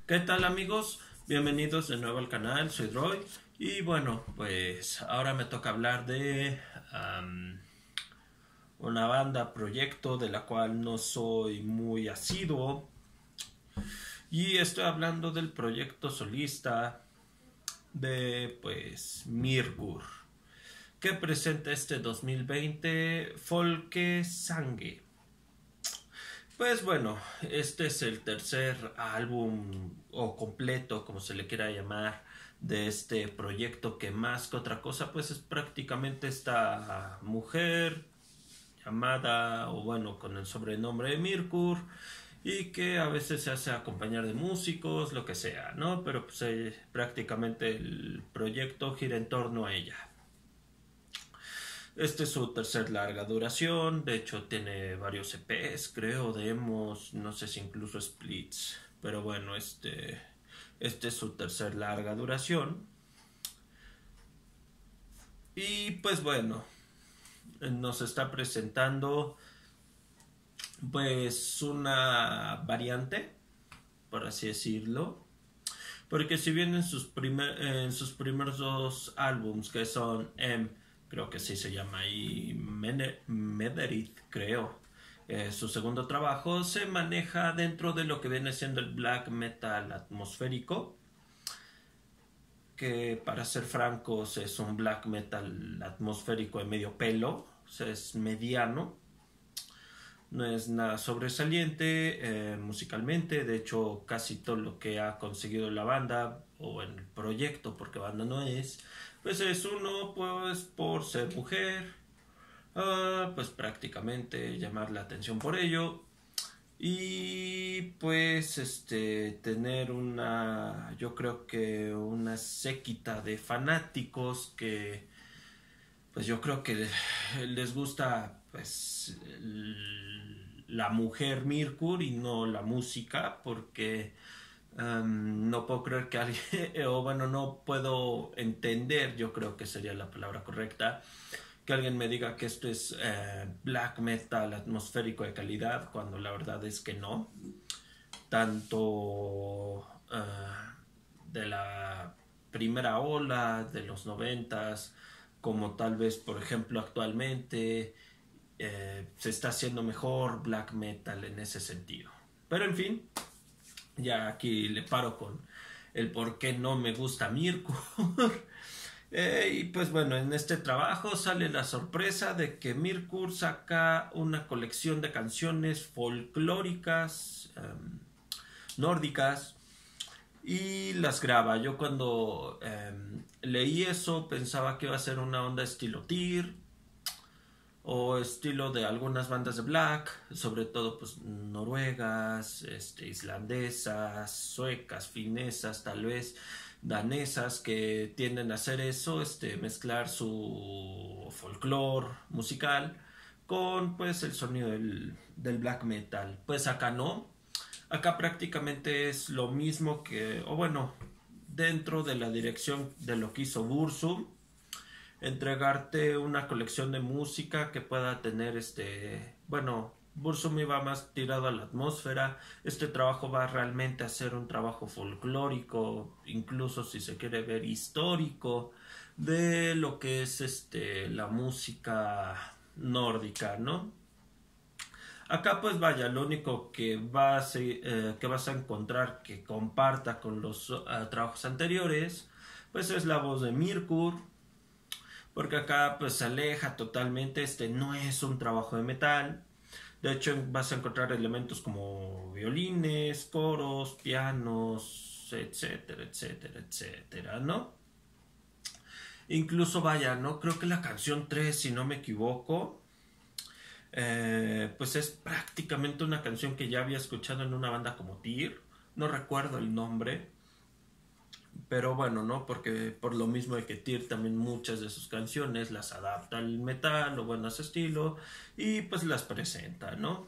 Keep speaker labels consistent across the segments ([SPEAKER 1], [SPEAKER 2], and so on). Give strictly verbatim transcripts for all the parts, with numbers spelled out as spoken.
[SPEAKER 1] ¿Qué tal amigos? Bienvenidos de nuevo al canal, soy Roy y bueno, pues ahora me toca hablar de um, una banda, proyecto de la cual no soy muy asiduo y estoy hablando del proyecto solista de pues Mirkur, que presenta este dos mil veinte Folke Sangue. Pues bueno, este es el tercer álbum o completo, como se le quiera llamar, de este proyecto que más que otra cosa, pues es prácticamente esta mujer llamada, o bueno, con el sobrenombre de Mirkur, y que a veces se hace acompañar de músicos, lo que sea, ¿no? Pero pues eh, prácticamente el proyecto gira en torno a ella. Este es su tercer larga duración, de hecho tiene varios E Pes, creo, demos, no sé si incluso splits, pero bueno, este, este es su tercer larga duración. Y pues bueno, nos está presentando pues una variante, por así decirlo, porque si bien en sus, primer, en sus primeros dos álbums, que son M, creo que sí se llama ahí, Mederith, creo, eh, su segundo trabajo, se maneja dentro de lo que viene siendo el black metal atmosférico, que para ser francos es un black metal atmosférico de medio pelo, o sea, es mediano. No es nada sobresaliente eh, musicalmente, de hecho casi todo lo que ha conseguido la banda o en el proyecto, porque banda no es, pues es uno pues por ser mujer, uh, pues prácticamente llamar la atención por ello y pues este tener una, yo creo que una séquita de fanáticos que pues yo creo que les gusta pues la mujer Mirkur y no la música, porque um, no puedo creer que alguien, o bueno, no puedo entender, yo creo que sería la palabra correcta, que alguien me diga que esto es eh, black metal atmosférico de calidad, cuando la verdad es que no. Tanto uh, de la primera ola de los noventas, como tal vez por ejemplo actualmente eh, se está haciendo mejor black metal en ese sentido. Pero en fin, ya aquí le paro con el por qué no me gusta Mirkur. eh, y pues bueno, en este trabajo sale la sorpresa de que Mirkur saca una colección de canciones folclóricas um, nórdicas y las graba. Yo cuando eh, leí eso pensaba que iba a ser una onda estilo Tyr o estilo de algunas bandas de black, sobre todo pues noruegas, este, islandesas, suecas, finesas, tal vez danesas, que tienden a hacer eso, este, mezclar su folclore musical con pues el sonido del, del black metal. Pues acá no. Acá prácticamente es lo mismo que, o bueno, dentro de la dirección de lo que hizo Burzum, entregarte una colección de música que pueda tener este, bueno, Burzum iba más tirado a la atmósfera, este trabajo va realmente a ser un trabajo folclórico, incluso si se quiere ver histórico, de lo que es este, la música nórdica, ¿no? Acá pues vaya, lo único que vas, eh, que vas a encontrar que comparta con los uh, trabajos anteriores, pues es la voz de Mirkur, porque acá pues se aleja totalmente, este no es un trabajo de metal, de hecho vas a encontrar elementos como violines, coros, pianos, etcétera, etcétera, etcétera, ¿no? Incluso vaya, ¿no? Creo que la canción tres, si no me equivoco, Eh, pues es prácticamente una canción que ya había escuchado en una banda como Tyr, no recuerdo el nombre, pero bueno, ¿no? Porque por lo mismo de que Tyr también muchas de sus canciones las adapta al metal o bueno, a ese estilo y pues las presenta, ¿no?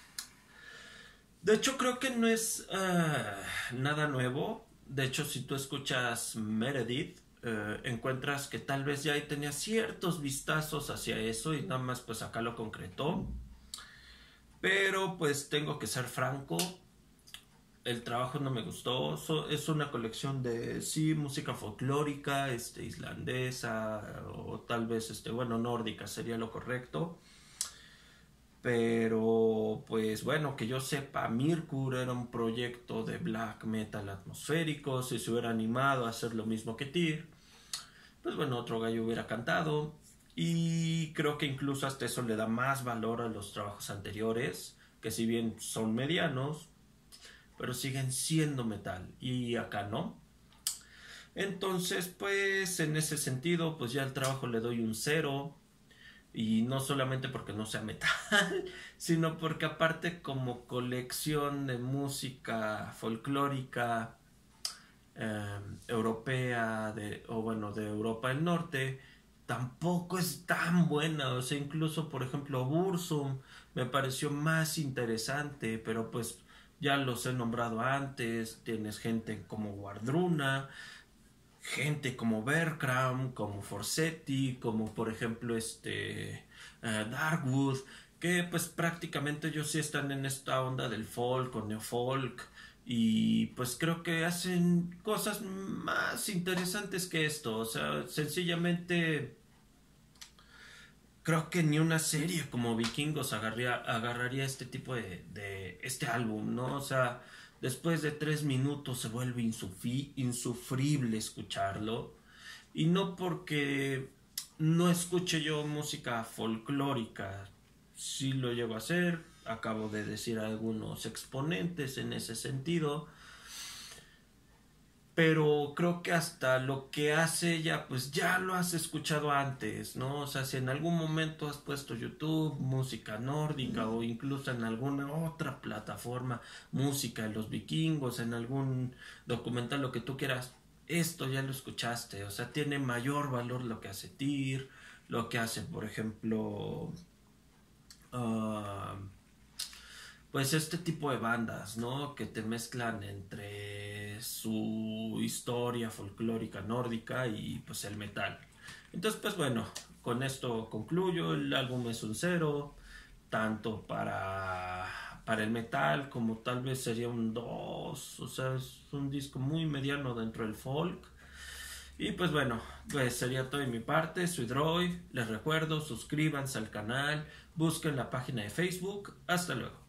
[SPEAKER 1] De hecho creo que no es uh, nada nuevo, de hecho si tú escuchas Meredith, Eh, encuentras que tal vez ya ahí tenía ciertos vistazos hacia eso y nada más pues acá lo concretó, pero pues tengo que ser franco, el trabajo no me gustó. So, es una colección de, sí, música folclórica, este, islandesa, o tal vez, este, bueno, nórdica sería lo correcto. Pero, pues bueno, que yo sepa, Mirkur era un proyecto de black metal atmosférico. Si se hubiera animado a hacer lo mismo que Tyr, pues bueno, otro gallo hubiera cantado. Y creo que incluso hasta eso le da más valor a los trabajos anteriores, que si bien son medianos, pero siguen siendo metal. Y acá no. Entonces, pues en ese sentido, pues ya al trabajo le doy un cero. Y no solamente porque no sea metal, sino porque aparte como colección de música folclórica eh, europea de, o bueno, de Europa del Norte, tampoco es tan buena. O sea, incluso por ejemplo Burzum me pareció más interesante, pero pues ya los he nombrado antes. Tienes gente como Wardruna, gente como Berkram, como Forsetti, como por ejemplo este uh, Darkwood, que pues prácticamente ellos sí están en esta onda del folk o neofolk, y pues creo que hacen cosas más interesantes que esto. O sea, sencillamente creo que ni una serie como Vikingos agarraría, agarraría este tipo de, de este álbum, ¿no? O sea, después de tres minutos se vuelve insufi, insufrible escucharlo. Y no porque no escuche yo música folclórica, sí lo llevo a hacer. Acabo de decir algunos exponentes en ese sentido, pero creo que hasta lo que hace ella, pues ya lo has escuchado antes, ¿no? O sea, si en algún momento has puesto YouTube, música nórdica, o incluso en alguna otra plataforma, música de los vikingos, en algún documental, lo que tú quieras, esto ya lo escuchaste. O sea, tiene mayor valor lo que hace Tyr, lo que hace, por ejemplo, uh, pues este tipo de bandas, ¿no? Que te mezclan entre su historia folclórica nórdica y pues el metal. Entonces, pues bueno, con esto concluyo. El álbum es un cero, tanto para, para el metal como tal vez sería un dos. O sea, es un disco muy mediano dentro del folk. Y pues bueno, pues sería todo de mi parte. Soy Droid. Les recuerdo, suscríbanse al canal, busquen la página de Facebook. Hasta luego.